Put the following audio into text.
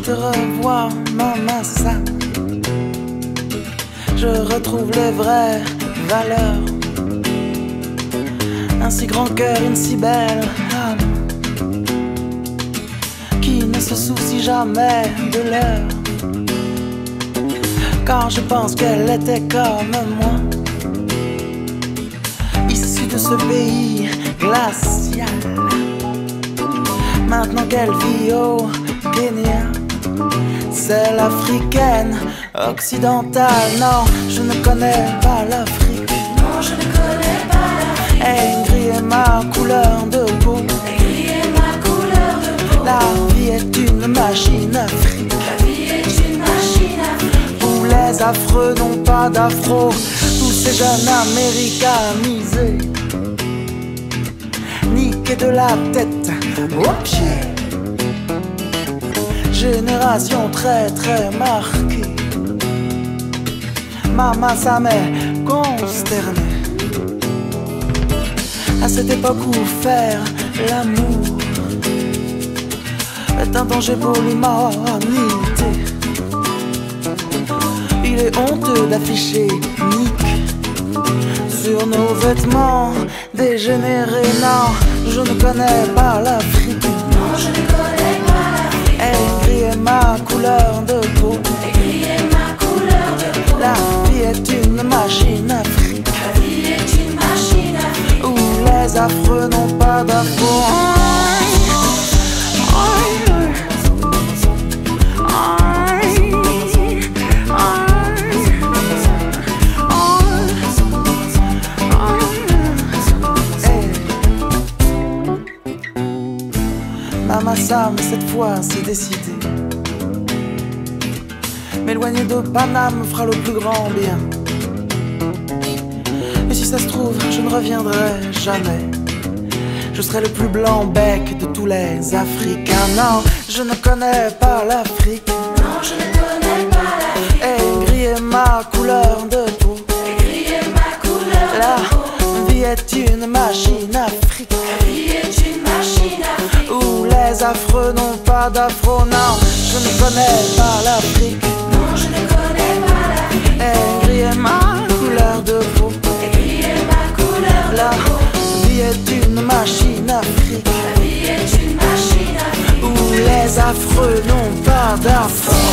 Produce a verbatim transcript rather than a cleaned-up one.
te revois, maman, c'est ça. Je retrouve les vraies valeurs. Un si grand cœur, une si belle âme, qui ne se soucie jamais de l'heure. Quand je pense qu'elle était comme moi, issue de ce pays glacial. Maintenant qu'elle vit au Kenya, c'est l'africaine occidentale. Non, je ne connais pas l'Afrique. Non, je ne connais pas l'Afrique. Et gris est ma couleur de peau. Et gris est ma couleur de peau. La vie est une machine afrique. La vie est une machine afrique. Où les affreux n'ont pas d'afro. Tous ces jeunes américanisés, niqués de la tête aux pieds. Génération très très marquée. Maman, ça m'est consterné. À cette époque où faire l'amour est un danger pour l'humanité, il est honteux d'afficher Nick sur nos vêtements dégénérés. Non, je ne connais pas l'Afrique. Non, je ne connais pas l'Afrique. Et gris est ma couleur de peau. Et gris est ma couleur de peau. La vie est une machine afrique. La vie est une machine afrique. Où les affreux n'ont pas d'afro. Maman Sam, cette fois c'est décidé. M'éloigner de Paname me fera le plus grand bien. Et si ça se trouve, je ne reviendrai jamais. Je serai le plus blanc bec de tous les Africains. Non, je ne connais pas l'Afrique. Non, je ne connais pas l'Afrique. Et gris est ma couleur de peau. Et gris est ma couleur de peau. La vie est une machine afrique. La vie est une machine afrique. Où les affreux n'ont pas d'afro. Non, je ne connais pas l'Afrique. Non, je ne connais pas l'Afrique. Et gris est ma couleur de peau. Et gris est ma couleur de La peau. vie est une machine afrique. La vie est une machine afrique. Où les affreux n'ont pas d'afro.